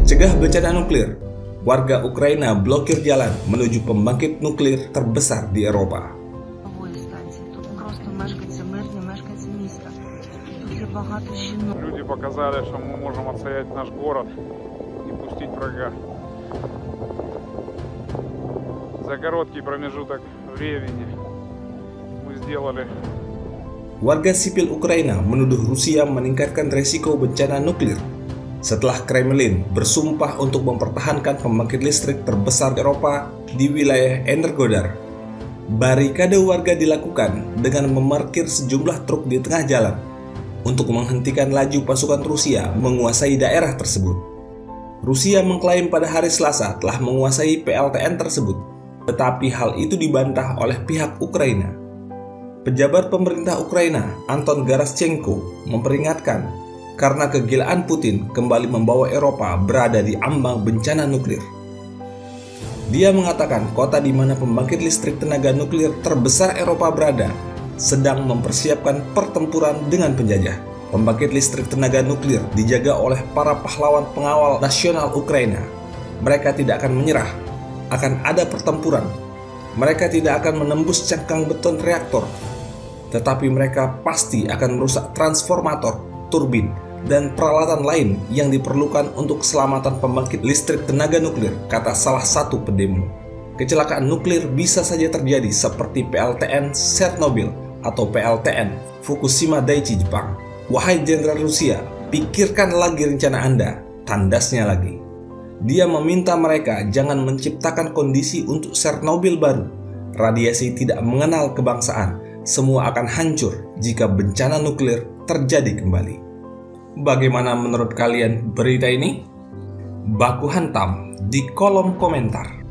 Cegah bencana nuklir. Warga Ukraina blokir jalan menuju pembangkit nuklir terbesar di Eropa. Люди показали, что мы можем отстоять наш город и пустить врага. За короткий промежуток времени мы сделали. Warga sipil Ukraina menuduh Rusia meningkatkan resiko bencana nuklir setelah Kremlin bersumpah untuk mempertahankan pembangkit listrik terbesar di Eropa di wilayah Energodar. Barikade warga dilakukan dengan memarkir sejumlah truk di tengah jalan untuk menghentikan laju pasukan Rusia menguasai daerah tersebut. Rusia mengklaim pada hari Selasa telah menguasai PLTN tersebut, tetapi hal itu dibantah oleh pihak Ukraina. Pejabat pemerintah Ukraina, Anton Geraschenko, memperingatkan karena kegilaan Putin kembali membawa Eropa berada di ambang bencana nuklir. Dia mengatakan kota di mana pembangkit listrik tenaga nuklir terbesar Eropa berada sedang mempersiapkan pertempuran dengan penjajah. Pembangkit listrik tenaga nuklir dijaga oleh para pahlawan pengawal nasional Ukraina. Mereka tidak akan menyerah, akan ada pertempuran. Mereka tidak akan menembus cangkang beton reaktor, tetapi mereka pasti akan merusak transformator, turbin, dan peralatan lain yang diperlukan untuk keselamatan pembangkit listrik tenaga nuklir, kata salah satu pendemo. Kecelakaan nuklir bisa saja terjadi seperti PLTN Chernobyl atau PLTN Fukushima Daiichi Jepang. Wahai jenderal Rusia, pikirkan lagi rencana Anda, tandasnya lagi. Dia meminta mereka jangan menciptakan kondisi untuk Chernobyl baru. Radiasi tidak mengenal kebangsaan, semua akan hancur jika bencana nuklir terjadi kembali. Bagaimana menurut kalian berita ini? Baku hantam di kolom komentar.